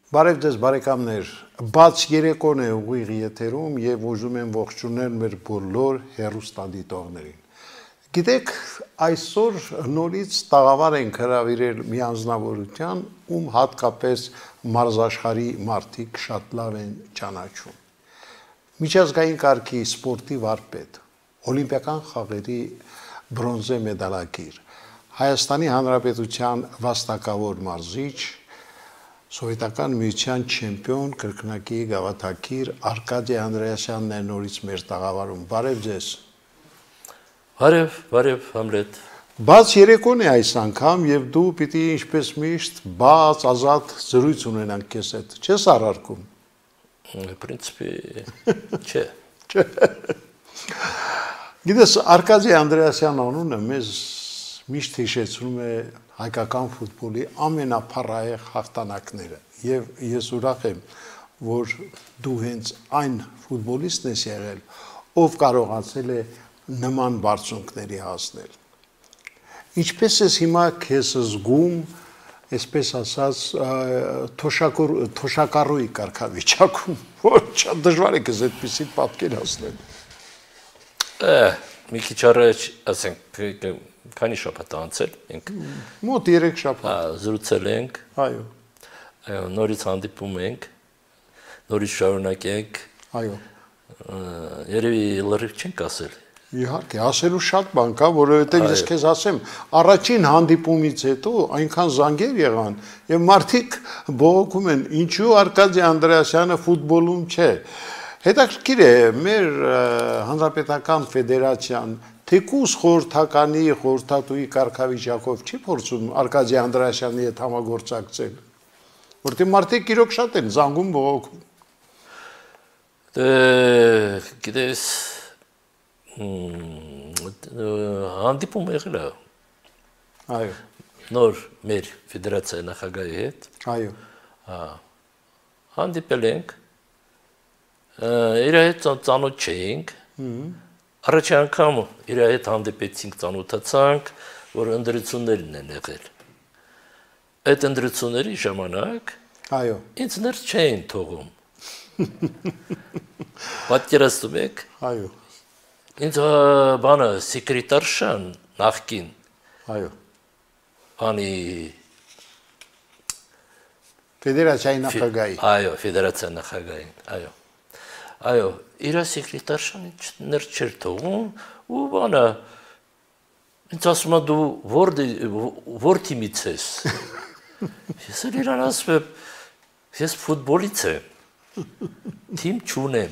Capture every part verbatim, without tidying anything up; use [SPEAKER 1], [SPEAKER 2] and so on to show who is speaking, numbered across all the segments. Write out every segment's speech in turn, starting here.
[SPEAKER 1] Բարև ձեզ բարեկամներ, բաց երեկոն է ուղիղ եթերում եւ ուզում եմ ողջունել մեր բոլոր հեռուստադիտողներին։ Գիտեք, այսօր նորից տաղավար ենք հրավիրել մի անձնավորության, ում հատկապես մարզաշխարհի մարդիկ շատ լավ են ճանաչում։ Միջազգային կարգի սպորտի վարպետ, օլիմպիական խաղերի բրոնզե մեդալակիր, Հայաստանի Հանրապետության վաստակավոր մարզիչ, Սովետական միության չեմպիոն, կրկնակի գավաթակիր Արկադի Անդրեասյանն է նորից մեր տաղավարում։ Բարև ձեզ։
[SPEAKER 2] Բարև, բարև Համլետ։
[SPEAKER 1] Բաց երեկոն է այս անգամ եւ դու պիտի ինչպես միշտ բաց ազատ զրույց ունենանք քեզ հետ։ Չես առարկում։
[SPEAKER 2] В принципе, չէ։
[SPEAKER 1] Չէ։ Գիտես, Արկադի Անդրեասյան անունը մեզ միշտ հիշեցնում է հայկական ֆուտբոլի ամենափառահեղ հաղթանակները եւ ես ուրախ եմ, որ դու հենց այն ֆուտբոլիստն ես եղել, ով կարողացել է նման բարձունքների հասնել։ Ինչպես ես հիմա քեզ զգում, այսպես ասած, թոշակառուի կարգավիճակում, որ շատ դժվար է քեզ այդպեսի պատկեր հասնել։
[SPEAKER 2] Մի քիչ առաջ, ասենք, քանի շաբաթ անցել ենք։
[SPEAKER 1] Մոտ երեք շաբաթ։
[SPEAKER 2] Զրուցել ենք։
[SPEAKER 1] Այո։
[SPEAKER 2] Այո, նորից հանդիպում ենք, նորից շարունակենք։
[SPEAKER 1] Այո։
[SPEAKER 2] Երևի լրիվ չենք ասել։
[SPEAKER 1] Իհարկե, ասելու շատ բան կա, որովհետև ես քեզ ասեմ, առաջին հանդիպումից հետո այնքան զանգեր եղան, եւ մարդիկ բողոքում են, ինչու Արկադի Անդրեասյանը ֆուտբոլում չէ։ Հետաքրքիր է, մեր հանրապետական ֆեդերացիան թեկուզ խորհրդականի խորհրդատուի կարգավիճակով չի փորձում Արկադի Անդրեասյանի հետ համագործակցել, որտեղ մարդիկ իրոք շատ են զանգում բողոքում։
[SPEAKER 2] Գիտես, հանդիպում եղել է։
[SPEAKER 1] Այո։
[SPEAKER 2] Նոր մեր ֆեդերացիայի նախագահի հետ։
[SPEAKER 1] Այո։
[SPEAKER 2] Հանդիպել ենք, իր հետ ծանոթ չէինք, առաջի անգամ իր հետ հանդիպեցինք, ծանոթացանք, որ ընտրություններն են եղել։ Այդ ընտրությունների ժամանակ
[SPEAKER 1] այո,
[SPEAKER 2] ինձ ներս չէին թողում։ Պատկերացնում եք։
[SPEAKER 1] Այո։
[SPEAKER 2] Ինձ բանը սեկրետարշան նախկին։
[SPEAKER 1] Այո։
[SPEAKER 2] Բանի
[SPEAKER 1] ֆեդերացիայի նախագահի։
[SPEAKER 2] Այո, ֆեդերացիայի նախագահին, այո։ Այո, իր սեկրետարշան ներ չէր թողում ու բանը ինձ ասում է դու որ թիմից ես։ Ես էլ իրան ասում եմ, ես ֆուտբոլից եմ, թիմ չունեմ։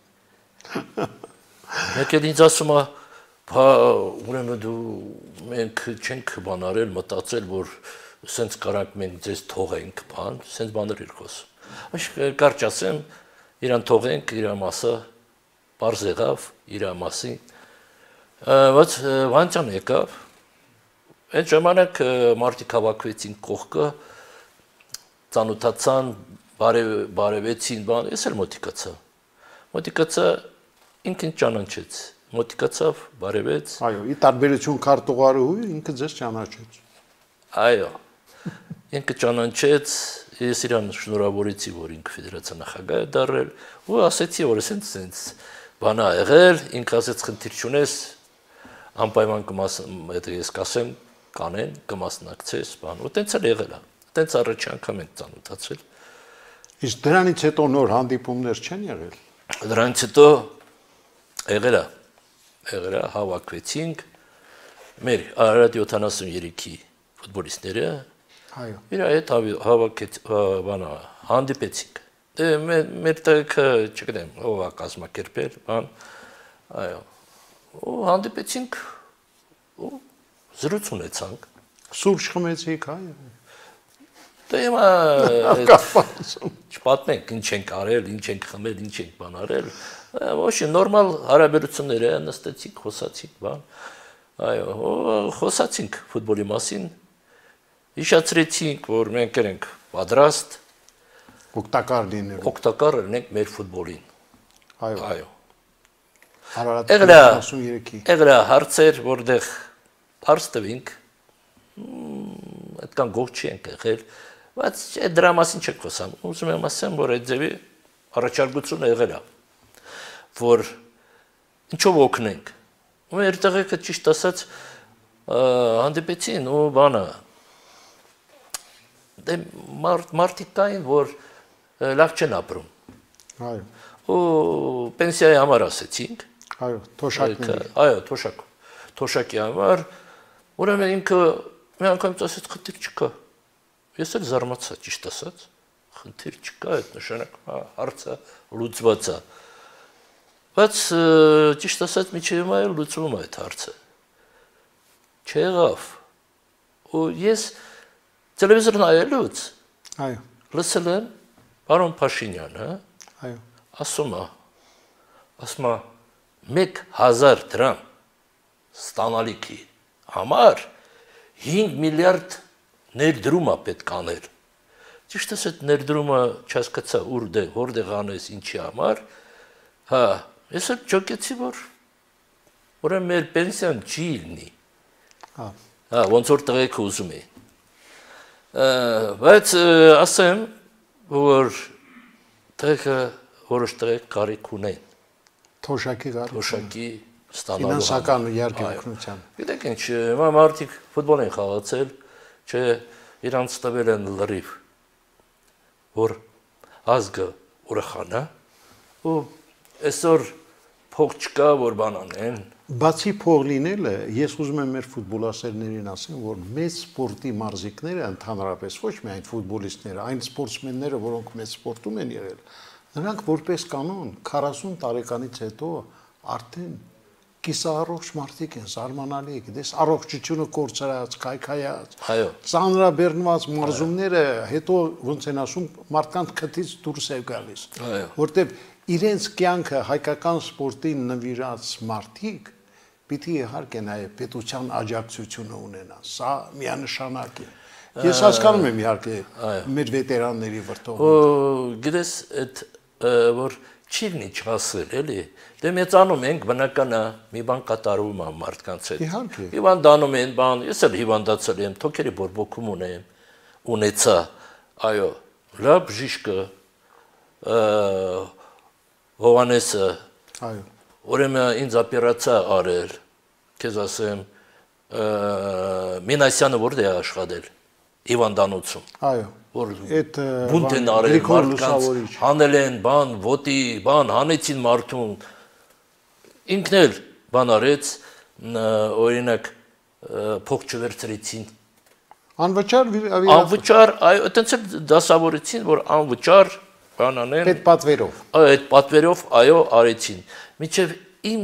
[SPEAKER 2] Մեկ էլ ինձ ասում է, ուրեմն դու մենք չենք բանարել, մտածել, որ սենց կարանք մենք ձեզ թողենք բան, սենց բաներ էր խոսում։ Կարճ ասեմ, իրան թողենք, իր մասը պարզ եղավ, իր մասին, բայց վանցան եկավ, այդ ժամանակ մարդիկ հավաքվեցին կողքը, ծանոթացան, բարևեցին, բան, ես էլ մոտիկացա, մոտիկացա, ինքն ճանաչեց, մոտիկացավ, բարևեց։
[SPEAKER 1] Այո, ի տարբերություն քարտուղարուհու, ինքը ձեզ ճանաչեց։
[SPEAKER 2] Այո, ինքը ճանաչեց, ես իրան շնորհավորեցի, որ ինքը ֆեդերացիա նախագահ է դառել, ու ասեցի, որ սենց սենց բան ա եղել, ինքը ասեց խնդիր չունես, անպայման ես կասեմ, կանեն, կմասնակցես, բան, ու տենց էլ եղել է, տենց առաջի անգամ ենք ծանոթացել։
[SPEAKER 1] Իսկ դրանից հետո նոր հանդիպումներ չեն եղել։
[SPEAKER 2] Դրանից հետո եղել է, եղել է, հավաքվեցինք, մեր Արարատ յոթանասուններեքի ֆուտբոլիստները,
[SPEAKER 1] Այո։
[SPEAKER 2] Իր հետ հավաքեց, բանա, հանդիպեցինք։ Դե մեր տղեկը, չգիտեմ, ով է կազմակերպել, բան, այո։ Ու հանդիպեցինք, ու զրույց ունեցանք։
[SPEAKER 1] Սուրճ խմեցիք, այո։
[SPEAKER 2] Դե հիմա չպատմենք, ինչ ենք արել, ինչ ենք խմել, ինչ ենք բան արել։ Ոչ, նորմալ հարաբերություններ է, նստեցինք, խոսացինք, բան։ Այո, խոսացինք ֆուտբոլի մասին։ Հիշացրեցինք, որ մենք ենք պատրաստ
[SPEAKER 1] օգտակար լինելու։
[SPEAKER 2] Օգտակար լինենք մեր ֆուտբոլին։
[SPEAKER 1] Այո։
[SPEAKER 2] Այո։
[SPEAKER 1] Արարատ յոթանասուներեքի։
[SPEAKER 2] Եղել է հարցեր, որտեղ հարց տվինք, այդքան գող չի ենք եղել, Բայց այդ դրա մասին չեք խոսում։ Ուզում եմ ասեմ, որ այդ ձևի առաջարկությունը եղել է, որ ինչով օգնենք։ Ու մեր տեղեկը ճիշտ ասած հանդիպեցին ու բանը դե մարդիկ կային, որ լավ չեն ապրում։
[SPEAKER 1] Այո։
[SPEAKER 2] Ու պենսիայի համար ասեցինք։
[SPEAKER 1] Այո, թոշակների։
[SPEAKER 2] Այո, թոշակ։ Թոշակի համար, ուրեմն ինքը մի անգամ ասեց խնդիր չկա։ Ես էլ զարմացա, ճիշտ ասած, խնդիր չկա, այդ նշանակում հարցը լուծված է։ Բայց ճիշտ ասած միջև հիմա էլ լուծվում է այդ հարցը։ Չեղավ։ Ու ես տելևիզոր նայելուց
[SPEAKER 1] այո,
[SPEAKER 2] լսել եմ պարոն Փաշինյանը,
[SPEAKER 1] այո,
[SPEAKER 2] ասում է, ասում է մեկ հազար դրամ ստանալիքի համար հինգ միլիարդ ներդրում է պետք անել։ Ճիշտ է, այդ ներդրումը չհասկացա որտեղ, որտեղ անես, ինչի համար։ Հա, ես էլ ճոկեցի, որ ուրեմն մեր պենսիան չի լինի։
[SPEAKER 1] Հա,
[SPEAKER 2] հա, ոնց որ տղեկը ուզում է։ Բայց ասեմ, որ տղեկը որոշ տղեկ կարիք ունեն։
[SPEAKER 1] թոշակի գար։
[SPEAKER 2] Թոշակի ստանալու
[SPEAKER 1] ֆինանսական իհարկե օգնության։
[SPEAKER 2] Գիտեք ինչ, հիմա մարդիկ ֆուտբոլ են խաղացել, չէ, իրանց տվել են լրիվ, որ ազգը ուրախանա, ու այսօր փող չկա, որ բան անեն։
[SPEAKER 1] Բացի փող լինելը, ես ուզում եմ մեր ֆուտբոլասերներին ասեմ, որ մեծ սպորտի մարզիկները ընդհանրապես ոչ միայն ֆուտբոլիստները, այն սպորտսմենները, որոնք մեծ սպորտում են եղել, նրանք որպես կանոն քառասուն տարեկանից հետո արդեն կիսաառողջ մարդիկ են, զարմանալի է, գիտես, առողջությունը կորցրած, քայքայած, ծանրաբեռնված մարզումները հետո ոնց են ասում, մարդկանց քթից դուրս է գալիս, որտեղ իրենց կյանքը հայկական սպորտին նվիրած մարդիկ պիտի իհարկե նաև պետության աջակցությունը ունենան, սա միանշանակ է։ Ես հասկանում եմ իհարկե մեր վետերանների վրդովմունքը։
[SPEAKER 2] Գիտես, այդ որ չի լինի չասել, էլի, դե մեծանում ենք, բնական է, մի բան կատարում է մարդկանց հետ։
[SPEAKER 1] Իհարկե։
[SPEAKER 2] Հիվանդանում են, բան, ես էլ հիվանդացել եմ, թոքերի բորբոքում ունեմ, ունեցա, այո, լավ բժիշկը, Հովանեսը,
[SPEAKER 1] այո,
[SPEAKER 2] ուրեմն ինձ օպերացիա արել, քեզ ասեմ, Մինասյանը որտե է աշխատել, հիվանդանոցում։
[SPEAKER 1] Այո,
[SPEAKER 2] որ
[SPEAKER 1] այդ
[SPEAKER 2] բունտ են արել մարդկանց, հանել են, բան, ոտի, բան, հանեցին մարդուն, ինքն էլ բան արեց, օրինակ փող չվերցրեցին։
[SPEAKER 1] Անվճար
[SPEAKER 2] Անվճար, այո, այդպես էլ դասավորեցին, որ անվճար բան անեն։
[SPEAKER 1] Այդ պատվերով։
[SPEAKER 2] Այո, այդ պատվերով, այո, արեցին։ Մինչև իմ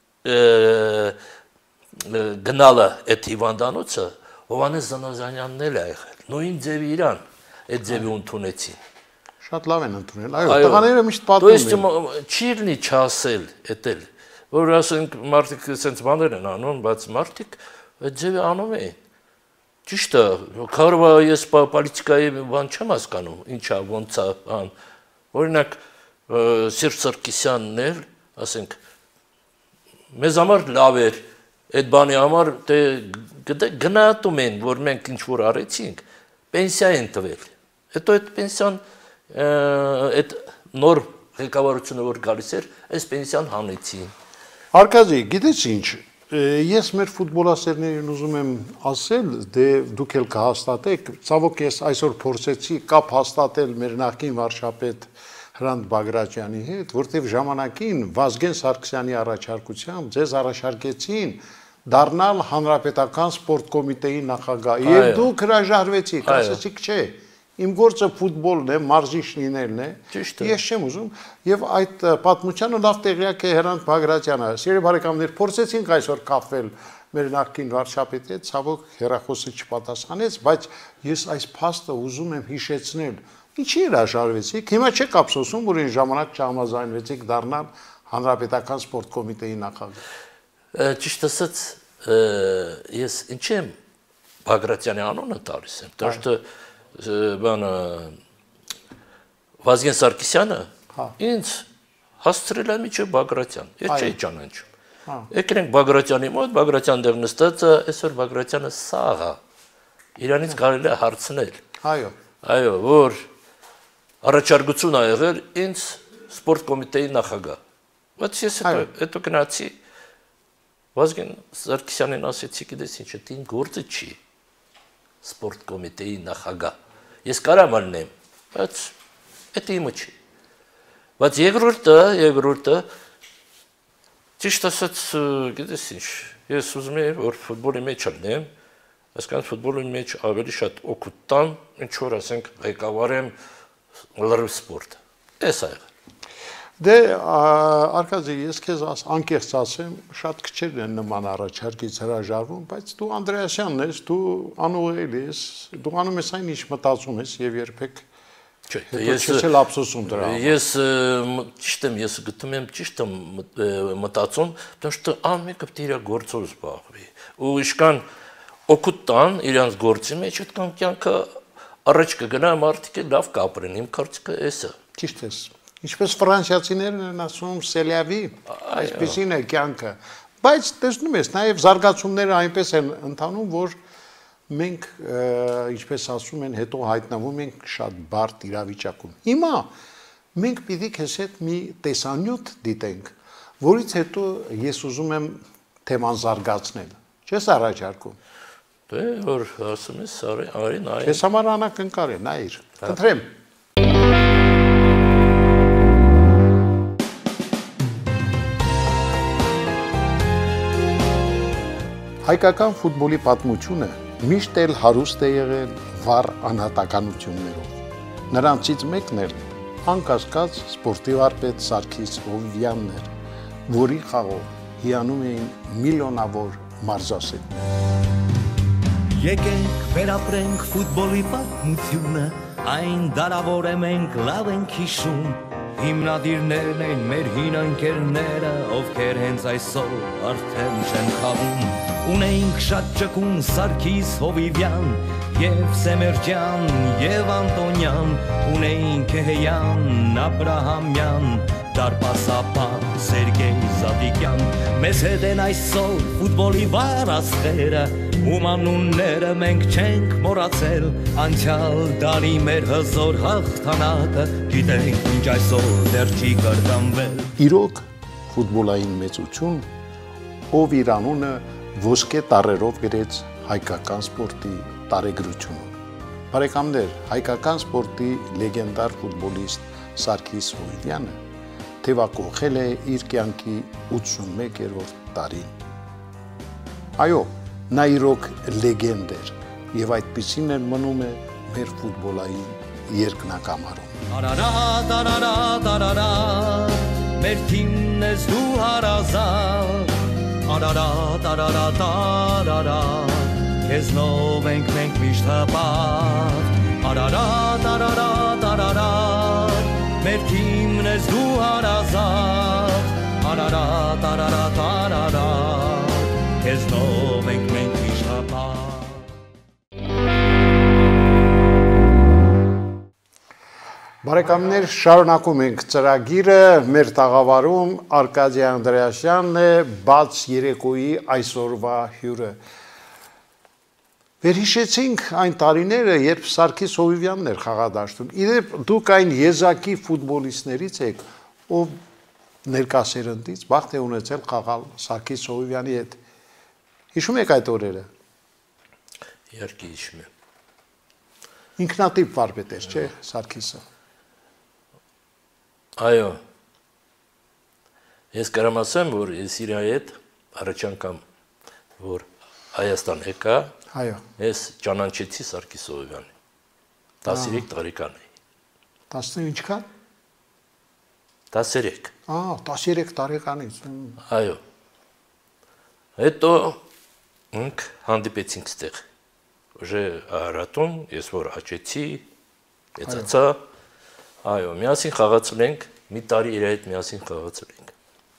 [SPEAKER 2] գնալը այդ հիվանդանոցը Հովանես Զանազանյանն էլ է եղել, նույն ձևի իրան, այդ ձևի ընդունեցին։
[SPEAKER 1] Շատ լավ են ընդունել, այո, տղաները միշտ պատմում
[SPEAKER 2] են։ Չի լինի չասել, էդ էլ, որ ասենք մարդիկ սենց բաներ են անում, բայց մարդիկ այդ ձևի անում են։ Ճիշտ է, կարող է ես պոլիտիկայի բան չեմ հասկանում, ինչա, ոնց է, բան։ Օրինակ Սերժ Սարգսյանն էլ, ասենք, մեզ համար լավ էր, այդ բանի համար գնահատում են, որ մենք ինչ-որ արեցինք, պենսիա են տվել։ Հետո այդ պենսիան, այդ նոր ղեկավարությունը որ գալիս էր, այս պենսիան հանեցին։
[SPEAKER 1] Արկադի, գիտես ինչ, ես մեր ֆուտբոլասերներին ուզում եմ ասել, դե դուք էլ կհաստատեք, ցավոք ես այսօր փորձեցի կապ հաստատել մեր նախկին վարչապետ Հրանտ Բագրատյանի հետ, որտեղ ժամանակին Վազգեն Սարգսյանի առաջարկությամբ ձեզ առաջարկեցին դառնալ հանրապետական սպորտ կոմիտեի նախագահ, եւ դուք հրաժարվեցիք, ասացիք չէ, իմ գործը ֆուտբոլն է, մարզիչ լինելն է, ես չեմ ուզում, եւ այդ պատմությանը լավ տեղյակ է Հրանտ Բագրատյանը։ Սիրելի բարեկամներ, փորձեցինք այսօր կապվել մեր նախկին վարչապետի հետ, ցավոք հեռախոսը չպատասխանեց, բայց ես այս փաստը ուզում եմ հիշեցնել։ Ինչի հրաժարվեցիք։ Հիմա չեք ափսոսում, որ այն ժամանակ չհամաձայնվեցիք դառնալ հանրապետական սպորտ կոմիտեի նախագահ։
[SPEAKER 2] Ճիշտ ասած, ես ինչ եմ Բագրատյանի անունը տալիս եմ, դաշտը բանը Վազգեն Սարգսյանը ինձ հասցրել է միջև Բագրատյան, ես չէի ճանաչում։ Եկել ենք Բագրատյանի մոտ, Բագրատյան դեռ նստած է, այսօր Բագրատյանը սաղ է, իրանից կարելի է հարցնել։
[SPEAKER 1] Այո։
[SPEAKER 2] Այո, որ առաջարկություն ա եղել ինձ սպորտ կոմիտեի նախագահ։ Բայց ես հետո գնացի Վազգեն Սարգսյանին ասեցի, գիտես ինչ, դա իմ գործը չի։ Սպորտ կոմիտեի նախագահ։ Ես կարամ ալնեմ, բայց դա իմը չի։ Բայց երկրորդը, երկրորդը ճիշտ ասած, գիտես ինչ, ես ուզում եմ, որ ֆուտբոլի մեջ ալնեմ, այսքան ֆուտբոլի մեջ ավելի շատ օգուտ տամ, ինչ որ ասենք ղեկավարեմ լրիվ սպորտը։ Էս ա եղել։
[SPEAKER 1] Դե Արկադի, ես քեզ անկեղծ ասեմ, շատ քչեր են նման առաջարկից հրաժարվում, բայց դու Անդրեասյանն ես, դու անուղել ես, դու անում ես այն ինչ մտածում ես եւ երբեք ես էլ ափսոսում դրա։
[SPEAKER 2] Ես ճիշտ եմ, ես գտնում եմ ճիշտ եմ մտածում, потому что ամենը պետք է իր գործով զբաղվի։ Ու իշքան օգուտ տան իրանց գործի մեջ, այդքան կյանքը առաջ կգնա, մարդիկ լավ կապրեն, իմ կարծիքը էսա։
[SPEAKER 1] Ճիշտ ես։ Ինչպես ֆրանսիացիներն են ասում, սելյավի, այսպեսին է կյանքը։ Բայց տեսնում ես, նաև զարգացումները այնպես են ընթանում, որ մենք, ինչպես ասում են, հետո հայտնվում ենք շատ բարդ իրավիճակում։ Հիմա մենք պիտի քեզ հետ մի տեսանյութ դիտենք, որից հետո ես ուզում եմ թեման զարգացնել։ Չես առաջարկում։
[SPEAKER 2] Դե որ ասում ես, արի նայ։
[SPEAKER 1] Ես համար անակնկալ է, նայիր։ Խնդրեմ։ Հայկական ֆուտբոլի պատմությունը միշտ էլ հարուստ է եղել վառ անհատականություններով։ Նրանցից մեկն էլ անկասկած սպորտի վարպետ Սարգիս Հովիվյանն էր, որի խաղով հիանում էին միլիոնավոր մարզասերներ։
[SPEAKER 3] Եկենք վերապրենք ֆուտբոլի պատմությունը, այն դարավոր է մենք լավ ենք հիշում, հիմնադիրներն են մեր հին ընկերները, ովքեր հենց այսօր արդեն չեն խաղում, ունեինք շատ ճկուն Սարգիս Հովիվյան, և Սեմերջյան, և Անտոնյան, ունեինք Էհեյան, Աբրահամյան, Դարպասապան, Սերգեյ Զադիկյան, մեզ հետ են այսօր ֆուտբոլի վառ աստղերը, ում անունները մենք չենք մոռացել, անցյալ դարի մեր հզոր հաղթանակը, գիտենք ինչ այսօր դեռ չի կրկնվել։
[SPEAKER 1] Իրոք ֆուտբոլային մեծություն, ով իր անունը ոսկե տառերով գրեց հայկական սպորտի տարեգրությունում։ Բարեկամներ, հայկական սպորտի լեգենդար ֆուտբոլիստ Սարգիս Հովիվյանը թևակողել է իր կյանքի ութսունմեկերորդ տարին։ Այո, նա իրոք լեգենդ էր եւ այդպիսին էլ մնում է մեր ֆուտբոլային երկնակամարում։
[SPEAKER 3] Արարա, տարարա, տարարա, մեր թիմն ես դու հարազատ, արարա, տարարա, տարարա, քեզնով ենք մենք միշտ հպարտ, արարա, տարարա, տարարա, մեր թիմն ես դու հարազատ, արարա, տարարա, տարարա, քեզնով ենք մենք միշտ հպարտ։
[SPEAKER 1] Բարեկամներ, շարունակում ենք ծրագիրը, մեր տաղավարում Արկադի Անդրեասյանն է, բաց երեկոյի այսօրվա հյուրը։ Վերհիշեցինք այն տարիները, երբ Սարգիս Հովիվյանն էր խաղադաշտում։ Իդեպ դուք այն եզակի ֆուտբոլիստներից եք, ով ներկասերնդից բախտ է ունեցել խաղալ Սարգիս Հովիվյանի հետ։ Հիշում եք այդ օրերը։
[SPEAKER 2] Իհարկե հիշում եմ։
[SPEAKER 1] Ինքնատիպ վարպետ էր, չէ՞, Սարգիսը։
[SPEAKER 2] Այո։ Ես կարամ ասեմ, որ ես իր հետ առաջ անգամ որ Հայաստան եկա,
[SPEAKER 1] այո,
[SPEAKER 2] ես ճանաչեցի Սարգիս Հովիվյանին։ տասներեք տարեկան էի։
[SPEAKER 1] տասնինչքան։
[SPEAKER 2] տասներեք։
[SPEAKER 1] Ա, տասներեք տարեկանից։
[SPEAKER 2] Այո։ Հետո մենք հանդիպեցինք ստեղ։ Уже Արարատում, ես որ աճեցի, եծացա, այո, միասին խաղացել ենք, մի տարի իր հետ միասին խաղացել ենք։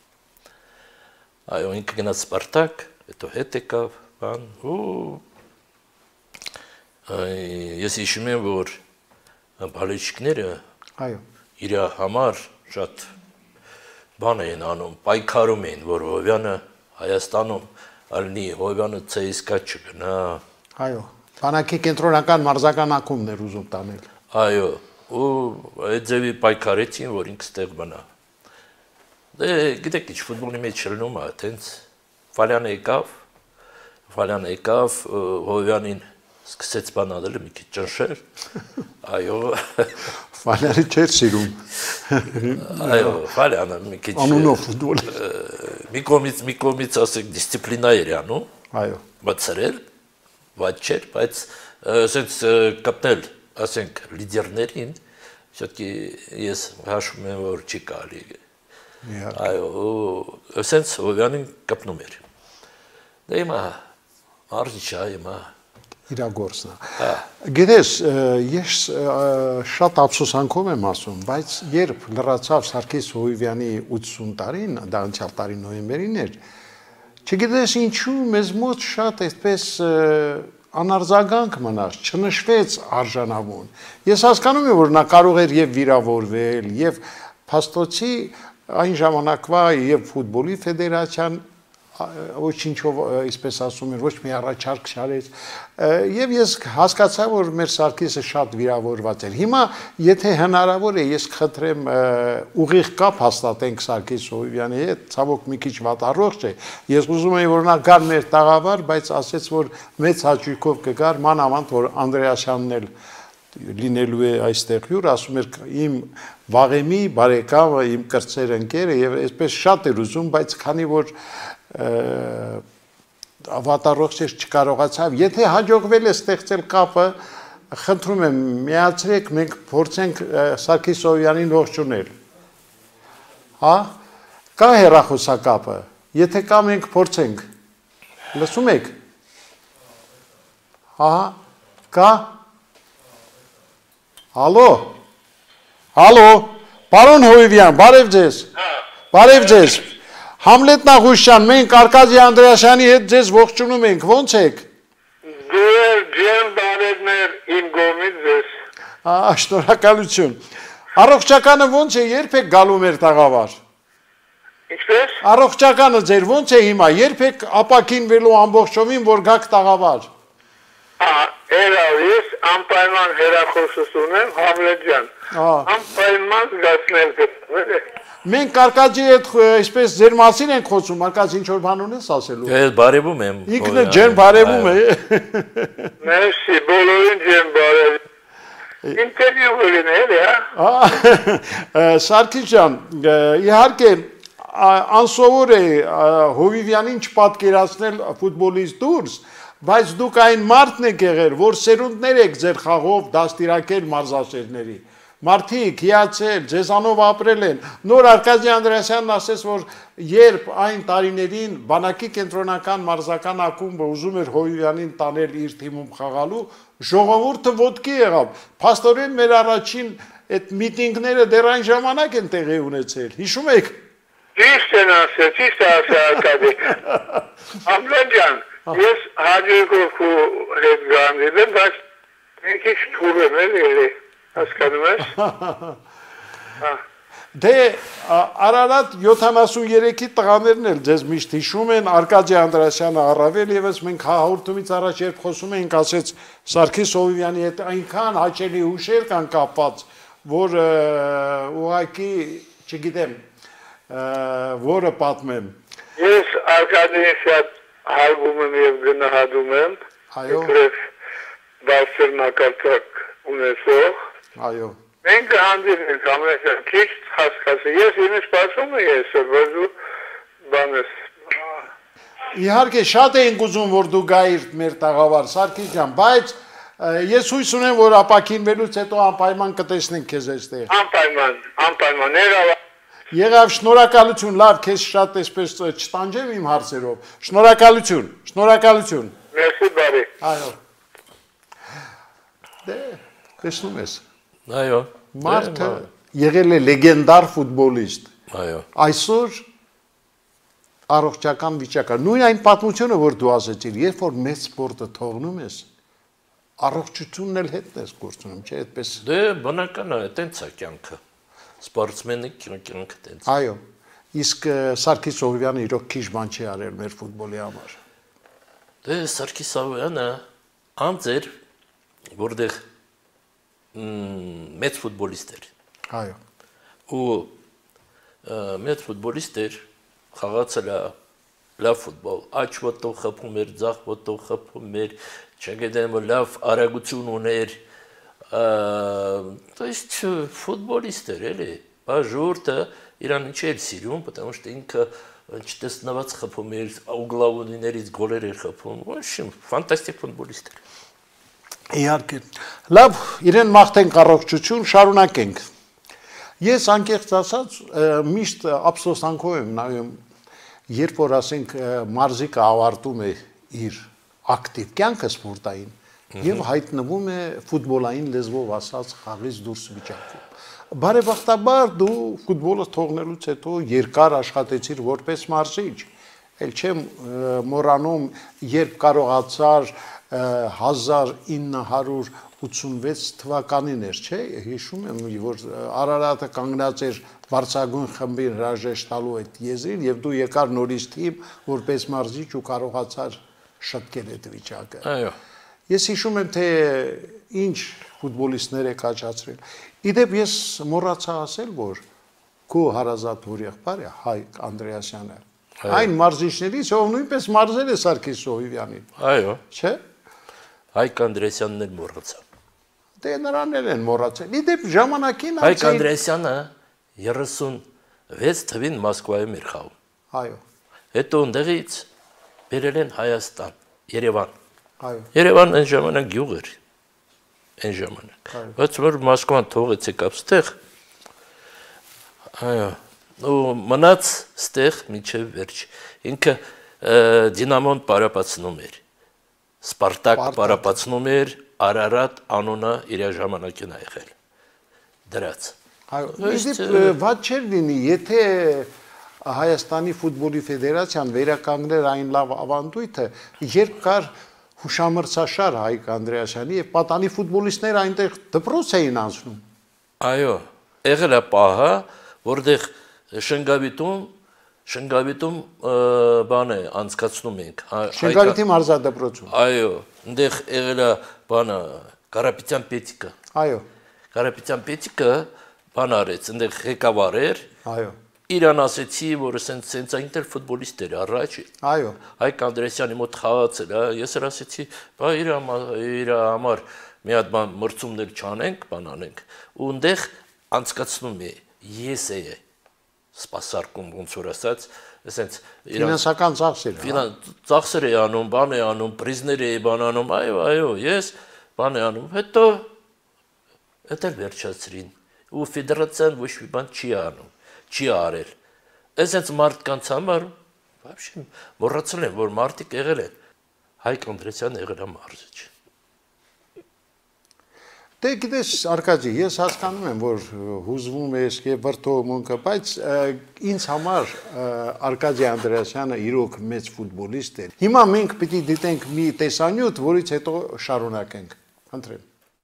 [SPEAKER 2] Այո, ինքը գնաց Սպարտակ, հետո հետ եկավ, բան, ու ես հիշում եմ, որ բալեչիկները
[SPEAKER 1] այո,
[SPEAKER 2] իր համար շատ բան էին անում, պայքարում էին, որ Հովիվյանը Հայաստանում ալնի, Հովիվյանը ցեսկա չգնա։
[SPEAKER 1] այո։ Բանակի կենտրոնական մարզական ակումբներ ուզում տանել։
[SPEAKER 2] Այո, ու այդ ձևի պայքարեցին, որ ինքս տեղ բնա։ Դե գիտեք, ինչ ֆուտբոլի մեջ շլնում է, տենց Ֆալյանը եկավ, Ֆալյանը եկավ, Հովյանին սկսեց բանալել մի քիչ ճնշել։ Այո։
[SPEAKER 1] Ֆալյանը չէր սիրում։
[SPEAKER 2] Այո, Ֆալյանը մի քիչ
[SPEAKER 1] անունով ֆուտբոլ։
[SPEAKER 2] Մի կողմից մի կողմից ասեք դիսցիպլինա էր անում։
[SPEAKER 1] Այո։
[SPEAKER 2] Բացրել, ված չէր, բայց ասենց կապնել, ասենք լիդերներին, все-таки ես հաշվում եմ, որ չի կարելի։ Այո, ասենց Հովյանին կապնում էր։ Դե հիմա մարզիչ է, հիմա
[SPEAKER 1] իր գործն է։ Գիտես, ես շատ ափսոսանքով եմ ասում, բայց երբ լրացավ Սարգիս Հովյանի ութսուն տարին, դա անցյալ տարի նոյեմբերին էր, չգիտես ինչու մեզ մոտ շատ այսպես անարձագանք մնաց, չնշվեց արժանավուն։ Ես հասկանում եմ, որ նա կարող էր եւ վիրավորվել, եւ փաստոցի այն ժամանակվա եւ ֆուտբոլի ֆեդերացիան ոչինչով, այսպես ասում են, ոչ մի առաջարկ չարեց, եւ ես հասկացա, որ մեր Սարգիսը շատ վիրավորված էր։ Հիմա, եթե հնարավոր է, ես խնդրեմ ուղիղ կապ հաստատենք Սարգիս Հովյանի հետ, ցավոք մի քիչ վատառողջ է։ Ես ուզում եմ, որ նա գար մեր տաղավար, բայց ասեց, որ մեծ հաճույքով կգար, մանավանդ որ Անդրեասյանն էլ լինելու է այստեղ հյուր, ասում էր իմ վաղեմի բարեկամը, իմ կրտսեր ընկերը եւ այսպես շատ էր ուզում, բայց քանի որ ավատարողջ էր չկարողացավ, եթե հաջողվել է ստեղծել կապը, խնդրում եմ, միացրեք, մենք փորձենք Սարգիս Հովյանին ողջունել։ Հա, կա հեռախոսակապը, եթե կա մենք փորձենք։ Լսում եք։ Հա, կա։ Հալո։ Հալո, պարոն Հովյան, բարև ձեզ։ Բարև ձեզ։ Համլետ Նախուշյան, մենք Արկադի Անդրեասյանի հետ ձեզ ողջունում ենք, ո՞նց եք։
[SPEAKER 4] Դեր ջան բարևներ իմ գոմից ձեզ։
[SPEAKER 1] Ահա, շնորհակալություն։ Առողջականը ո՞նց է, երբ եք գալու մեր տաղավար։
[SPEAKER 4] Ինչպես։
[SPEAKER 1] Առողջականը ձեր ո՞նց է հիմա, երբ եք ապակինվելու ամբողջովին, որ գաք տաղավար։
[SPEAKER 4] Ահա, երավ ես անպայման հեռախոսս ունեմ, Համլետ ջան։ Անպայման գացնել գտնել է։
[SPEAKER 1] Մենք Արկադի հետ այսպես ձեր մասին ենք խոսում, Արկադի ինչ որ բան ունես ասելու։
[SPEAKER 2] Ես բարևում եմ։
[SPEAKER 1] Ինքն է ջեն բարևում է։
[SPEAKER 4] Մերսի, բոլորին ջեն բարևում։ Ինտերվյու կլիներ, հա։
[SPEAKER 1] Սարգիս ջան, իհարկե անսովոր է Հովիվյանին չպատկերացնել ֆուտբոլից դուրս, բայց դուք այն մարդն եք եղել, որ սերունդներ եք ձեր խաղով դաստիարակել մարզասերների։ Մարդիկ հիացել, ձեզանով ապրել են։ Նոր Արկադի Անդրեասյանն ասեց, որ երբ այն տարիներին բանակի կենտրոնական մարզական ակումբը ուզում էր Հովյանին տանել իր թիմում խաղալու, ժողովուրդը ոտքի եղավ։ Փաստորեն մեր առաջին այդ միտինգները դեռ այն ժամանակ են տեղի ունեցել։ Հիշում եք։
[SPEAKER 4] Ճիշտ են ասել, ճիշտ է ասել Արկադի։ Համլետ ջան, ես հաջողով հետ գանդիլ եմ, բայց մի քիչ թույլ եմ էլի։ Հասկանում ես։
[SPEAKER 1] Դե Արարատ յոթանասունյոթի տղաներն էլ ձեզ միշտ հիշում են, Արկադի Անդրեասյանը առավել եւս մենք հաղորդումից առաջ երբ խոսում էինք, ասեց Սարգիս Հովյանի հետ այնքան հաճելի հուշեր կան կապված, որ ուղղակի, չգիտեմ, որը պատմեմ։
[SPEAKER 4] Ես Արկադիին շատ հարգում եմ եւ գնահատում եմ։
[SPEAKER 1] Այո։
[SPEAKER 4] Բարձր մակարդակ ունեցող։
[SPEAKER 1] Այո։
[SPEAKER 4] Մենք հանդիպենք ամենաշատ քիչ հասկացի։ Ես ինձ սպասում եմ ես, որ դու բանես։
[SPEAKER 1] Իհարկե շատ էինք ուզում, որ դու գայիր մեր տաղավար, Սարգիս ջան, բայց ես հույս ունեմ, որ ապակինվելուց հետո անպայման կտեսնենք քեզ այստեղ։
[SPEAKER 4] Անպայման, անպայման, ներավ։
[SPEAKER 1] Եղավ, շնորհակալություն, լավ, քեզ շատ այսպես չտանջեմ իմ հարցերով։ Շնորհակալություն, շնորհակալություն։
[SPEAKER 4] Մերսի բարի։
[SPEAKER 1] Այո։ Դե, տեսնում ես։
[SPEAKER 2] Այո։
[SPEAKER 1] Մարդը եղել է լեգենդար ֆուտբոլիստ։
[SPEAKER 2] Այո։
[SPEAKER 1] Այսօր առողջական վիճակը, նույն այն պատմությունը, որ դու ասեցիր, երբ որ մեծ սպորտը թողնում ես, առողջությունն էլ հետն ես գործում, չէ՞, այդպես։
[SPEAKER 2] Դե բնական է, տենց է կյանքը։ Սպորտսմենի կյանքը տենց։
[SPEAKER 1] Այո։ Իսկ Սարգիս Հովյանը իրոք քիչ բան չի արել մեր ֆուտբոլի համար։
[SPEAKER 2] Դե Սարգիս Հովյանը անձեր, որտեղ մեծ ֆուտբոլիստ էր։
[SPEAKER 1] Այո։
[SPEAKER 2] Ու մեծ ֆուտբոլիստ էր, խաղացել է լավ ֆուտբոլ, աջ ոտով խփում էր, ձախ ոտով խփում էր, չգիտեմ, լավ արագություն ուներ, то есть ֆուտբոլիստ էր, էլի, բայց ժողովուրդը իրան ինչ էր սիրում, потому что ինքը չտեսնված խփում էր, ուգլավունիներից գոլեր էր խփում, ոչ, ֆանտաստիկ ֆուտբոլիստ էր։
[SPEAKER 1] Իհարկե։ Լավ, իրեն մաղթենք առողջություն, շարունակենք։ Ես անկեղծ ասած միշտ ափսոսանքով եմ նայում, երբ որ ասենք մարզիկը ավարտում է իր ակտիվ կյանքը սպորտային եւ հայտնվում է ֆուտբոլային լեզվով ասած խաղից դուրս վիճակում։ Բարեբախտաբար դու ֆուտբոլը թողնելուց հետո երկար աշխատեցիր որպես մարզիչ։ Էլ չեմ մոռանում, երբ կարողացար հազար ինը հարյուր ութսունվեց թվականին էր, չէ՞, հիշում եմ, որ Արարատը կանգնած էր բարձրագույն խմբին հրաժեշտ տալու այդ եզրին եւ դու եկար նորից թիմ որպես մարզիչ ու կարողացար շտկել այդ վիճակը։
[SPEAKER 2] Այո։
[SPEAKER 1] Ես հիշում եմ, թե ինչ ֆուտբոլիստներ եք աճացրել։ Իդեպ ես մոռացա ասել, որ քո հարազատ եղբայրը Հայկ Անդրեասյանը այն մարզիչներից, ով նույնպես մարզել է Սարգիս Սոհիվյանին։
[SPEAKER 2] Այո։
[SPEAKER 1] Չէ՞։
[SPEAKER 2] Հայկ Անդրեասյանն էլ մոռացա։
[SPEAKER 1] Դե նրան են մոռացել։ Իդեպ ժամանակին
[SPEAKER 2] Հայկ Անդրեասյանը երեսունվեց թվին Մոսկվայում էր խաղում։
[SPEAKER 1] Այո։
[SPEAKER 2] Հետո ընդեղից բերել են Հայաստան, Երևան։
[SPEAKER 1] Այո։
[SPEAKER 2] Երևան այն ժամանակ գյուղ էր։ Այն ժամանակ։ Բայց որ Մոսկվան թողեցեք ապստեղ, այո, ու մնաց ստեղ մինչև վերջ։ Ինքը Դինամոն պարապացնում էր, Սպարտակ պարապացնում էր, Արարատ անունը իր ժամանակին ա եղել։ Դրած։
[SPEAKER 1] Այո, իսկ ված չէր լինի, եթե Հայաստանի ֆուտբոլի ֆեդերացիան վերականգներ այն լավ ավանդույթը, երբ կար հուշամրցաշար Հայկ Անդրեասյանի եւ պատանի ֆուտբոլիստները այնտեղ դպրոց էին անցնում։ Այո,
[SPEAKER 2] եղել է պահը, որտեղ Շնգավիտում Շնգավիտում բան է անցկացնում ենք։
[SPEAKER 1] Շնգավիթի մարզադպրոցում։
[SPEAKER 2] Այո, այնտեղ եղել է բանը Կարապետյան Պետիկը։
[SPEAKER 1] Այո։
[SPEAKER 2] Կարապետյան Պետիկը բան արեց, այնտեղ ղեկավար էր։
[SPEAKER 1] Այո։
[SPEAKER 2] Իրան ասեցի, որ սենց սենց այնտեղ ֆուտբոլիստ էր առաջ։
[SPEAKER 1] Այո։
[SPEAKER 2] Հայկ Անդրեասյանի մոտ խաղացել, ես էլ ասեցի, բա իր իր համար մի հատ բան մրցումներ չանենք, բան անենք։ Ու այնտեղ անցկացնում է ես է սպասարկում ոնց որ ասած, սենց
[SPEAKER 1] ֆինանսական ծախսեր։
[SPEAKER 2] Ծախսեր է անում, բան է անում, պրիզներ է բան անում, այո, այո, ես բան է անում։ Հետո դա վերջացրին։ Ու ֆեդերացիան ոչ մի բան չի անում։ Չի արել։ Այսպես մարդկանց համար вообще մոռացել են, որ մարդիկ եղել են։ Հայկ Անդրեասյանը եղել է մարզիչ։
[SPEAKER 1] Դե գիտես, Արկադի, ես հասկանում եմ, որ հուզվում ես եւ վրդովում ունքը, բայց ինձ համար Արկադի Անդրեասյանը իրոք մեծ ֆուտբոլիստ է։ Հիմա մենք պիտի դիտենք մի տեսանյութ, որից հետո շարունակենք։ Խնդրեմ։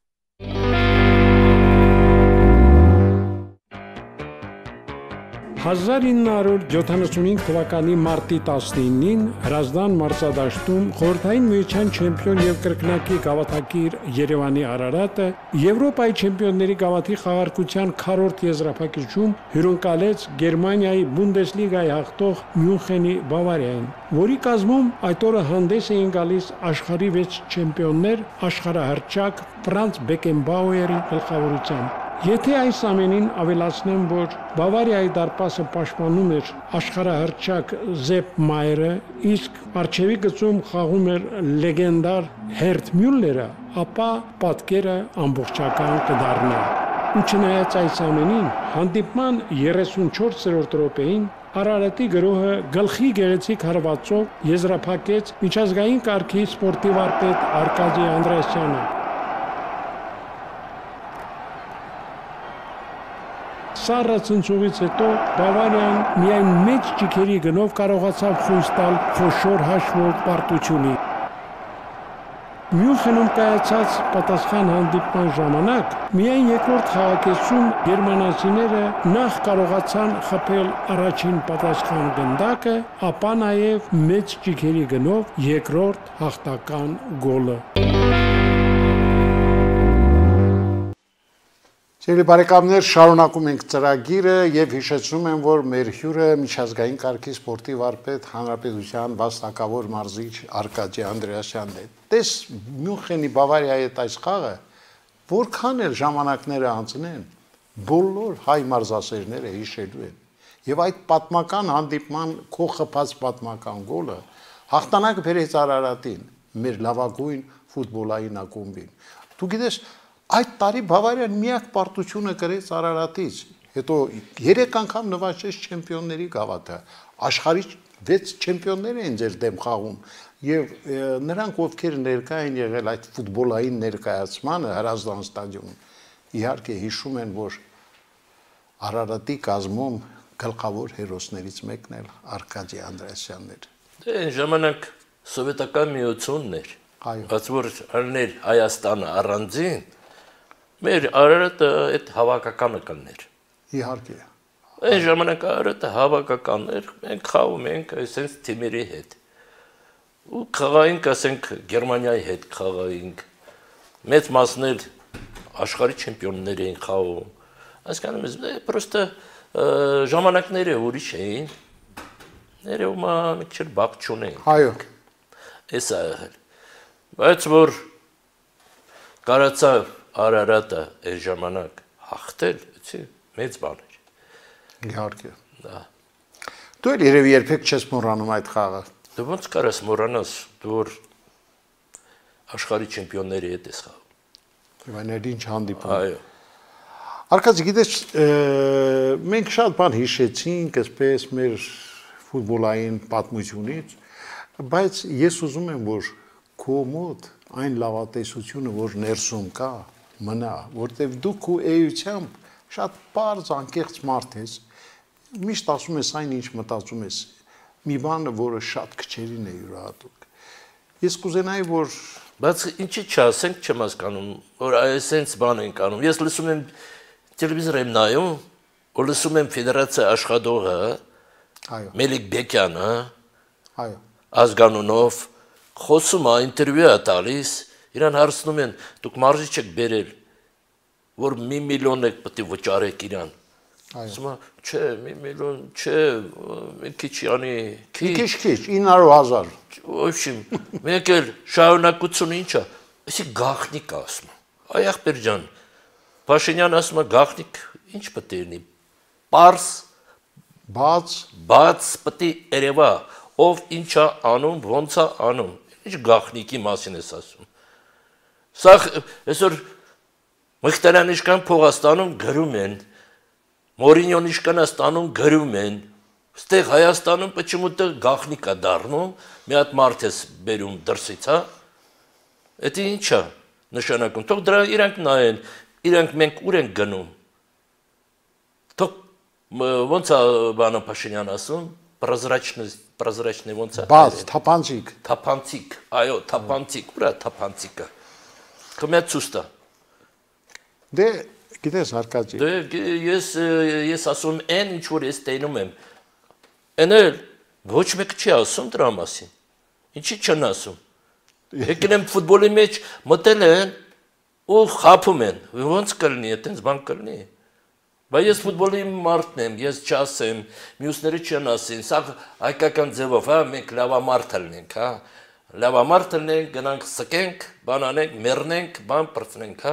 [SPEAKER 5] հազար ինը հարյուր յոթանասունհինգ թվականի մարտի տասնինին Հրազդան մարզադաշտում խորհրդային միության չեմպիոն եւ կրկնակի գավաթակիր Երևանի Արարատը Եվրոպայի չեմպիոնների գավաթի խաղարկության քառորդ եզրափակիչում հյուրընկալեց Գերմանիայի Բունդեսլիգայի հաղթող Մյունխենի Բավարիային, որի կազմում այդ օրը հանդես էին գալիս աշխարհի վեց չեմպիոններ աշխարհահռչակ Ֆրանց Բեկենբաուերի գլխավորությամբ։ Եթե այս ամենին ավելացնեմ, որ Բավարիայի դարպասը պաշտպանում էր աշխարհահռչակ Զեփ Մայերը, իսկ առջևի գծում խաղում էր լեգենդար Հերթ Մյուլլերը, ապա պատկերը ամբողջական կդառնա։ Ու չնայած այս ամենին, հանդիպման երեսունչորսերորդ րոպեին Արարատի գրոհը գլխի գեղեցիկ հարվածով եզրափակեց միջազգային կարգի սպորտի վարպետ Արկադի Անդրեասյանը։ Սառը ցնցուղից հետո Բավարիան միայն մեծ ճիքերի գնով կարողացավ խույս տալ խոշոր հաշվով պարտությունի։ Մյունխենում կայացած պատասխան հանդիպման ժամանակ միայն երկրորդ խաղակեսում գերմանացիները նախ կարողացան խփել առաջին պատասխան գնդակը, ապա նաև մեծ ճիքերի գնով երկրորդ հաղթական գոլը։
[SPEAKER 1] Սիրելի բարեկամներ, շարունակում ենք ծրագիրը եւ հիշեցնում եմ, որ մեր հյուրը միջազգային կարգի սպորտի վարպետ Հանրապետության վաստակավոր մարզիչ Արկադի Անդրեասյանն է։ Տես Մյունխենի Բավարիայի հետ այս խաղը որքան էլ ժամանակները անցնեն, բոլոր հայ մարզասերները հիշելու են։ Եվ այդ պատմական հանդիպման քո խփած պատմական գոլը հաղթանակ բերեց Արարատին, մեր լավագույն ֆուտբոլային ակումբին։ Դու գիտես, այդ տարի Բավարիան միակ պարտությունը կրեց Արարատից, հետո երեք անգամ նվաճեց չեմպիոնների գավաթը, աշխարհի վեց չեմպիոններ են ձեր դեմ խաղում, եւ նրանք ովքեր ներկա են եղել այդ ֆուտբոլային ներկայացմանը Հրազդան ստադիոնում, իհարկե հիշում են, որ Արարատի կազմում գլխավոր հերոսներից մեկն էլ Արկադի Անդրեասյանն էր։
[SPEAKER 2] Դե այն ժամանակ սովետական միությունն էր, բայց որ ալներ Հայաստանը առանձին, մեր Արարատը այդ հավաքականը կներ։
[SPEAKER 1] Իհարկե։
[SPEAKER 2] Այն ժամանակ Արարատը հավաքական էր, մենք խաղում ենք այսպես թիմերի հետ։ Ու խաղայինք, ասենք, Գերմանիայի հետ խաղայինք։ Մեծ մասն էլ աշխարհի չեմպիոններ էին խաղում։ Հասկանում ես, պրոստը ժամանակները ուրիշ էին, ներեում մի քիչ բախ չունեին։
[SPEAKER 1] Այո։
[SPEAKER 2] Էս է եղել։ Բայց որ կարացավ Արարատը այս ժամանակ հաղթել, էցի մեծ բան էր։
[SPEAKER 1] Իհարկե։
[SPEAKER 2] Դա։
[SPEAKER 1] Դու էլ երևի երբեք չես մոռանում այդ խաղը։
[SPEAKER 2] Դու ոնց կարաս մոռանաս, դու որ աշխարհի չեմպիոնների հետ ես խաղում։
[SPEAKER 1] Եվ այն ինչ հանդիպում։
[SPEAKER 2] Այո։
[SPEAKER 1] Արկադի, գիտես, մենք շատ բան հիշեցինք, այսպես մեր ֆուտբոլային պատմությունից, բայց ես ուզում եմ, որ քո մոտ այն լավատեսությունը, որ ներսում կա, մնա, որտեղ դու քո էությամբ շատ բարձ անկեղծ մարդ ես, միշտ ասում ես այն, ինչ մտածում ես, մի բանը, որը շատ քչերին է յուրահատուկ։ Ես կուզենայի, որ
[SPEAKER 2] բայց ինչի չասենք, չեմ հասկանում, որ այսպես բան ենք անում։ Ես լսում եմ տելևիզոր եմ նայում, որ լսում եմ ֆեդերացիա աշխատողը,
[SPEAKER 1] այո,
[SPEAKER 2] Մելիք Բեկյանը,
[SPEAKER 1] այո,
[SPEAKER 2] ազգանունով խոսում է, ինտերվյու է տալիս, իրան հարցնում են, դուք մարզիչ եք բերել, որ մի միլիոն եք պետք է վճարեք իրան։ Ասում է, չէ, մի միլիոն, չէ, մի քիչ անի, քիչ։
[SPEAKER 1] Քիչ քիչ, ինը հարյուր հազար։
[SPEAKER 2] Ոչինչ, մեկ էլ շարունակությունը ինչ է, այսի գաղտնիք է ասում։ Այ ախպեր ջան, Փաշինյանը ասում է գաղտնիք ինչ պետք է լինի։ Պարս,
[SPEAKER 1] բաց,
[SPEAKER 2] բաց պետք է երևա, ով ինչ է անում, ոնց է անում։ Ինչ գաղտնիքի մասին ես ասում։ Սա այսօր Մխիթարյան իշկան Փողաստանում գրում են, Մորինյոն իշկան ստանում գրում են։ Ստեղ Հայաստանում почему-то գաղտնիք է դառնում, մի հատ մարդ ես բերում դրսից, հա։ Դա ինչ է նշանակում։ Թող դրա իրանք նայեն, իրանք մենք ուր ենք գնում։ Թող ոնց է բանը Փաշինյան ասում, прозрачность, прозрачный ոնց է։
[SPEAKER 1] բաց, թափանցիկ։
[SPEAKER 2] Թափանցիկ, այո, թափանցիկ, ուր է թափանցիկը։ Կմյա ցուստա։
[SPEAKER 1] Դե գիտես Արկադի։
[SPEAKER 2] Դե ես ես ասում եմ, ինչ որ ես տենում եմ։ Էնել ոչ մեկ չի ասում դրա մասին։ Ինչի չեն ասում։ Եկել եմ ֆուտբոլի մեջ մտել են ու խափում են։ Ոնց կլինի, այտենց բան կլինի։ Բայց ես ֆուտբոլի մարդն եմ, ես չասեմ, մյուսները չեն ասին, սա հայկական ձևով, հա, մենք լավամարդ լինենք, հա։ Լավամարդ լինենք, գնանք սկենք, բան անենք, մեռնենք, բան պրծնենք, հա։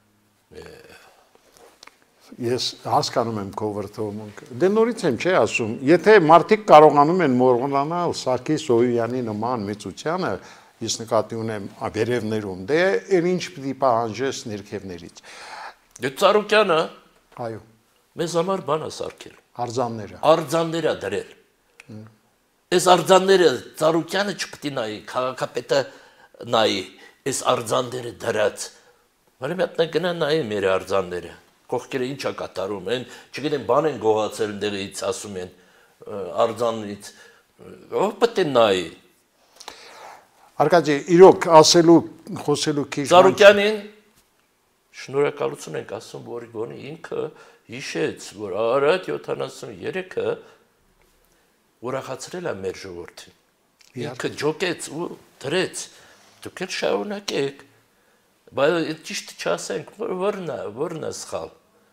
[SPEAKER 1] Ես հասկանում եմ քո վրդովմունքը։ Դե նորից եմ չէ ասում, եթե մարդիկ կարողանում են մոռանալ Սարգիս Սոյանի նման մեծությանը, ես նկատի ունեմ վերևներում, դե այն ինչ պիտի պահանջես ներքևներից։
[SPEAKER 2] Դե Ծառուկյանը,
[SPEAKER 1] այո,
[SPEAKER 2] մեզ համար բան է սարքել։
[SPEAKER 1] արձանները։
[SPEAKER 2] Արձաններ է դրել։ Այս արձանները Ծառուկյանը չպետք է նայի, քաղաքապետը նայի, այս արձանները դրած։ Բայց մատնա գնա նայի մեր արձանները։ Կողքերը ինչ է կատարում, են, չգիտեմ, բան են գողացել ընդեղից, ասում են, արձանից, ով պետք է նայի։
[SPEAKER 1] Արկադի, իրոք ասելու, խոսելու քիչ
[SPEAKER 2] Ծառուկյանին շնորհակալություն ենք ասում, որ գոնե ինքը հիշեց, որ Արարատ յոթանասուներեքը ուրախացրել է մեր ժողովրդին։ Ինքը ջոկեց ու դրեց, դուք էլ շարունակեք, բայց ճիշտ չասենք, որն է, որն է սխալ։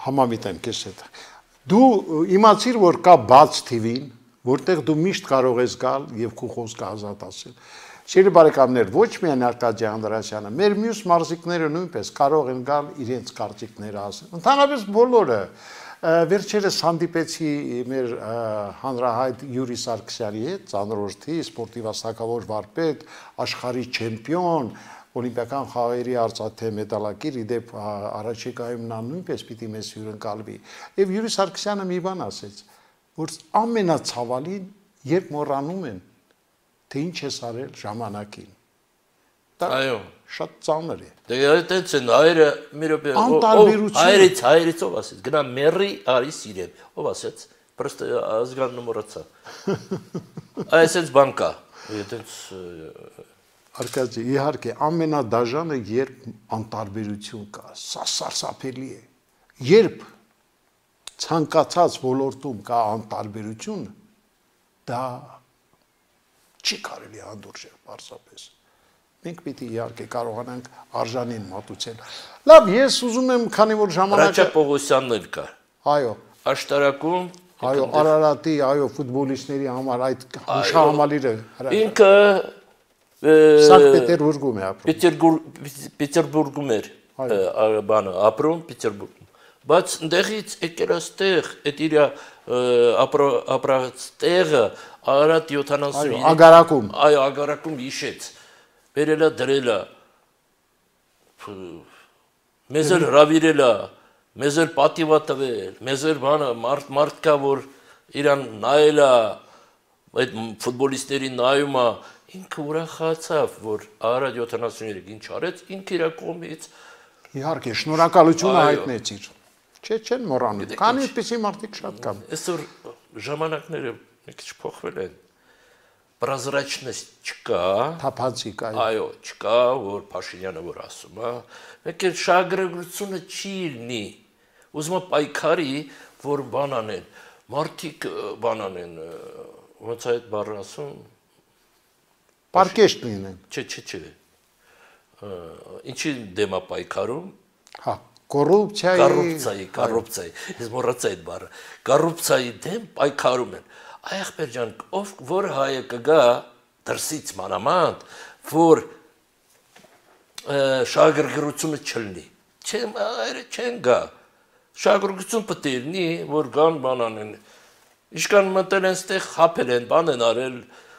[SPEAKER 1] Համամիտեմ քեզ հետ։ Դու իմացիր, որ կա բաց թիվին, որտեղ դու միշտ կարող ես գալ եւ քո խոսքը ազատ ասել։ Սիրելի բարեկամներ, ոչ միայն Արկադիյ Անդրեասյանը, մեր մյուս մարզիկները նույնպես կարող են գալ իրենց կարծիքները ասել։ Ընդհանրապես բոլորը վերջերս հանդիպեցի մեր հանրահայտ Յուրի Սարգսյանի հետ, ծանրորդի, սպորտիվ հաստակավոր վարպետ, աշխարհի չեմպիոն, օլիմպիական խաղերի արծաթե մեդալակիր, իդեպ առաջիկայում նա նույնպես պիտի մեզ հյուրընկալվի։ Եվ Յուրի Սարգսյանը մի բան ասեց, որ ամենացավալին, երբ մոռանում են, թե ինչ ես արել ժամանակին։
[SPEAKER 2] Այո,
[SPEAKER 1] շատ ծանր է։
[SPEAKER 2] Դե այդտենց են հայերը մի րոպե, հայերից, հայերից ով ասեց, գնա մերի արի սիրեմ, ով ասեց, պրոստը ազգանն մոռացա։ Այսպես բան կա, այդտենց
[SPEAKER 1] Արկադի, իհարկե, ամենադաժանը, երբ անտարբերություն կա, սա սարսափելի է։ Երբ ցանկացած ոլորտում կա անտարբերություն, դա չի կարելի հանդուրժել պարզապես։ Մենք պիտի իհարկե կարողանանք արժանին մատուցել։ Լավ, ես ուզում եմ, քանի որ ժամանակը
[SPEAKER 2] Հրաչյա Պողոսյանն էլ կա։
[SPEAKER 1] Այո։
[SPEAKER 2] Աշտարակում,
[SPEAKER 1] այո, Արարատի, այո, ֆուտբոլիստների համար այդ հուշահամալիրը
[SPEAKER 2] ինքը
[SPEAKER 1] Սանկտ Պետերբուրգում է ապրում։
[SPEAKER 2] Պետերբուրգում էր բանը ապրում Պետերբուրգում։ Բայց ընդեղից եկել աստեղ, այդ իր ապրած տեղը Արարատ յոթանասուն
[SPEAKER 1] Ագարակում։
[SPEAKER 2] Այո, Ագարակում հիշեց։ Բերելա դրելա։ Մեզ էլ հրավիրելա, մեզ էլ պատիվա տվել, մեզ էլ բանը մարդ կա, որ իրան նայելա, այդ ֆուտբոլիստների նայում է, ինքը ուրախացավ, որ Արարատ յոթանասուն երեք ինչ արեց, ինքը իր կողմից
[SPEAKER 1] Իհարկե, շնորհակալությունը հայտնեցիր։ Չէ, չեն մոռանում։ Քանի այդպիսի մարդիկ շատ կան։
[SPEAKER 2] Այսօր ժամանակները մի քիչ փոխվել են։ Прозрачность չկա,
[SPEAKER 1] Թափանցիկ, այո։
[SPEAKER 2] Այո, չկա, որ Փաշինյանը որ ասում է, մեկ էլ շահագրգռությունը չի լինի։ Ուզում է պայքարի, որ բան անեն, մարդիկ բան անեն, ոնց այդ բառը ասում,
[SPEAKER 1] Պարկեշտ լինեն։
[SPEAKER 2] Չէ, չէ, չէ։ Ինչի դեմ է պայքարում։
[SPEAKER 1] Հա, կոռուպցիայի,
[SPEAKER 2] կոռուպցիայի, կոռուպցիայի, ես մոռացա այդ բառը։ Կոռուպցիայի դեմ պայքարում են։ Այ ախպեր ջան, ով որ հայը կգա դրսից մանավանդ, որ շահագրգռությունը չլինի։ Չեմ, այր չեն գա։ Շահագրգռություն պետք է լինի, որ գան բան անեն։ Իշքան մտել են ստեղ, խափել են, բան են արել,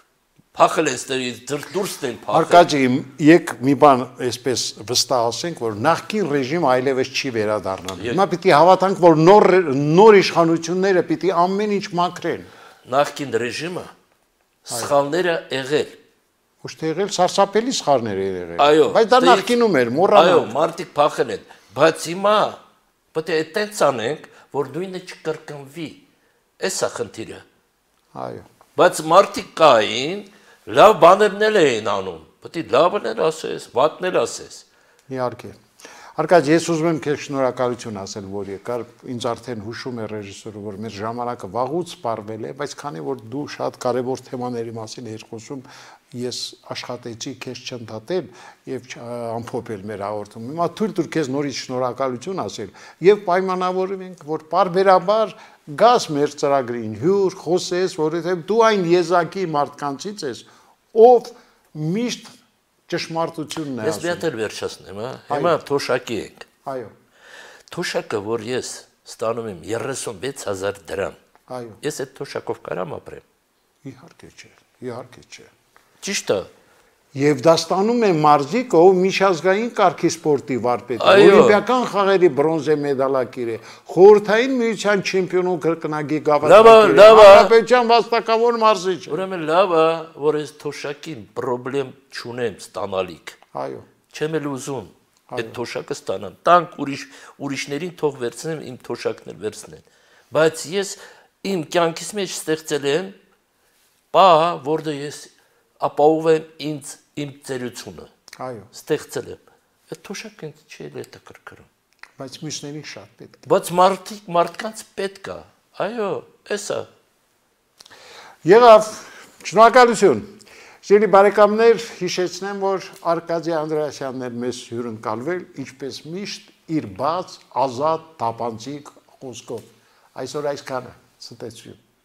[SPEAKER 2] փախել են ստեղից, դուրս են փախել։
[SPEAKER 1] Արկադի, եկ մի բան այսպես վստահ ասենք, որ նախկին ռեժիմը այլևս չի վերադառնալ։ Հիմա պիտի հավատանք, որ նոր նոր իշխանությունները պիտի ամեն ինչ մաքրեն։
[SPEAKER 2] Նախկին ռեժիմը սխալները եղել։
[SPEAKER 1] Ոչ թե եղել սարսափելի սխալներ եղել։
[SPEAKER 2] Այո։
[SPEAKER 1] Բայց դա նախկինում էր, մոռանալ։
[SPEAKER 2] Այո, մարդիկ փախել են, բայց հիմա պետք է այդտենց անենք, որ նույնը չկրկնվի։ Էսա խնդիրը։
[SPEAKER 1] Այո։
[SPEAKER 2] Բայց մարդիկ կային, լավ բաներն էին անում։ Պետք է լավն էլ ասես, վատն էլ ասես։
[SPEAKER 1] Իհարկե։ Արկադի, ես ուզում եմ քեզ շնորհակալություն ասել, որ եկար, ինձ արդեն հուշում է ռեժիսորը, որ մեր ժամանակը վաղուց սպառվել է, բայց քանի որ դու շատ կարևոր թեմաների մասին ես խոսում, ես աշխատեցի քեզ չընդհատել եւ ամփոփել մեր հաղորդումը։ Հիմա թույլ տուր քեզ նորից շնորհակալություն ասել եւ պայմանավորվենք, որ պարբերաբար գաս մեր ծրագրին հյուր, խոսես, որովհետեւ դու այն եզակի մարդկանցից ես, ով միշտ ճշմարտությունն է
[SPEAKER 2] ասում։ Ես մի հատ էլ վերջացնեմ, հա։ Հիմա թոշակի ենք։
[SPEAKER 1] Այո։
[SPEAKER 2] Թոշակը, որ ես ստանում եմ երեսունվեց հազար դրամ։
[SPEAKER 1] Այո։
[SPEAKER 2] Ես այդ թոշակով կարամ ապրեմ։
[SPEAKER 1] Իհարկե չէ, իհարկե չէ։
[SPEAKER 2] Ճիշտ է։
[SPEAKER 1] Եվ դա ստանում է մարզիկ, ով միջազգային կարգի սպորտի վարպետ է, օլիմպիական խաղերի բրոնզե մեդալակիր է, խորհրդային միության չեմպիոն կրկնակի գավաթակիր է, հանրապետության վաստակավոր մարզիչ է։
[SPEAKER 2] Ուրեմն լավ է, որ այս թոշակին պրոբլեմ չունեմ ստանալիք։
[SPEAKER 1] Այո։
[SPEAKER 2] Չեմ էլ ուզում այդ թոշակը ստանամ։ Տանք ուրիշ ուրիշներին թող վերցնեմ, իմ թոշակն էլ վերցնեն։ Բայց ես իմ կյանքից մեջ ստեղծել եմ բա, որտեղ ես ապահովում եմ ինձ իմ ծերությունը։
[SPEAKER 1] Այո։
[SPEAKER 2] Ստեղծել եմ։ Այդ թոշակը ինձ չի էլ է կրկրում։
[SPEAKER 1] Բայց մյուսներին շատ պետք է։
[SPEAKER 2] Բայց մարդիկ մարդկանց պետք է։ Այո, էսա։
[SPEAKER 1] Եղավ, շնորհակալություն։ Սիրելի բարեկամներ, հիշեցնեմ, որ Արկադիյ Անդրեասյանն էլ մեզ հյուրընկալվել, ինչպես միշտ իր բաց, ազատ, թափանցիկ խոսքով այսօր այսքանը ցտեսություն